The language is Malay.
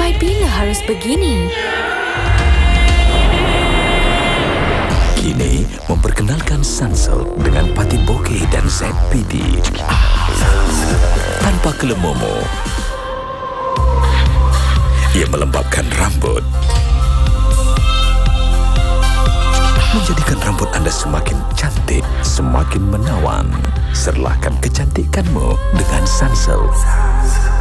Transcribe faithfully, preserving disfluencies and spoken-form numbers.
Sampai bila harus begini? Kini memperkenalkan Sunsilk dengan Pati Bokeh dan Z P D. Ah, tanpa kelemomo. Ia melembabkan rambut, menjadikan rambut anda semakin cantik, semakin menawan. Serlahkan kecantikanmu dengan Sunsilk.